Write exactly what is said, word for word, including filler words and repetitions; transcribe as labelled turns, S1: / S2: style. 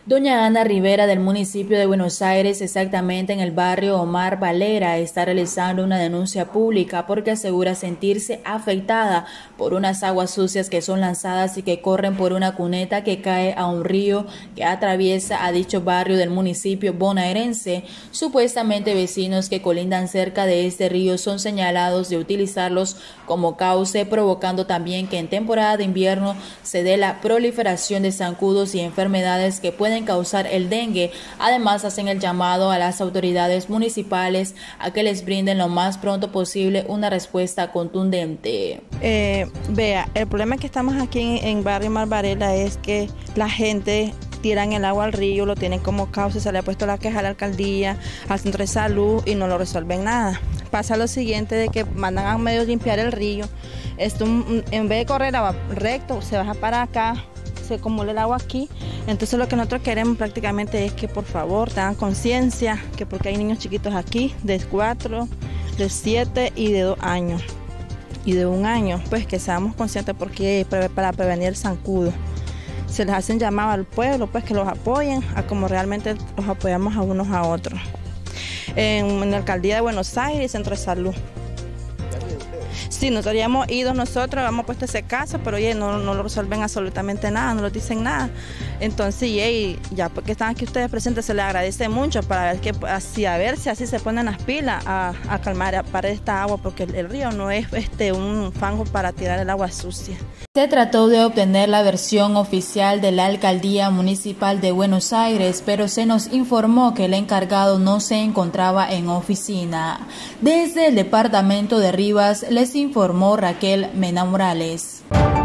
S1: Doña Ana Rivera del municipio de Buenos Aires, exactamente en el barrio Omar Valera, está realizando una denuncia pública porque asegura sentirse afectada por unas aguas sucias que son lanzadas y que corren por una cuneta que cae a un río que atraviesa a dicho barrio del municipio bonaerense. Supuestamente vecinos que colindan cerca de este río son señalados de utilizarlos como cauce, provocando también que en temporada de invierno se dé la proliferación de zancudos y enfermedades que pueden causar el dengue. Además, hacen el llamado a las autoridades municipales a que les brinden lo más pronto posible una respuesta contundente.
S2: Eh, vea, el problema que estamos aquí en, en barrio Omar Valera es que la gente tiran el agua al río, lo tienen como causa, se le ha puesto la queja a la alcaldía, al centro de salud y no lo resuelven nada. Pasa lo siguiente de que mandan a medio limpiar el río, esto, en vez de correr agua recto, se baja para acá, se acumula el agua aquí. Entonces lo que nosotros queremos prácticamente es que por favor tengan conciencia, que porque hay niños chiquitos aquí de cuatro, de siete y de dos años y de un año, pues que seamos conscientes porque para prevenir el zancudo. Se les hacen llamado al pueblo, pues que los apoyen a como realmente los apoyamos a unos a otros. En, en la alcaldía de Buenos Aires, Centro de Salud. Sí, nosotros ya hemos ido nosotros, hemos puesto ese caso, pero oye, no, no lo resuelven absolutamente nada, no lo dicen nada. Entonces, oye, ya porque están aquí ustedes presentes, se les agradece mucho para ver que así, a ver si así se ponen las pilas a, a calmar a parar esta agua, porque el, el río no es este un fango para tirar el agua sucia.
S1: Se trató de obtener la versión oficial de la Alcaldía Municipal de Buenos Aires, pero se nos informó que el encargado no se encontraba en oficina. Desde el departamento de Rivas les informó Raquel Mena Morales.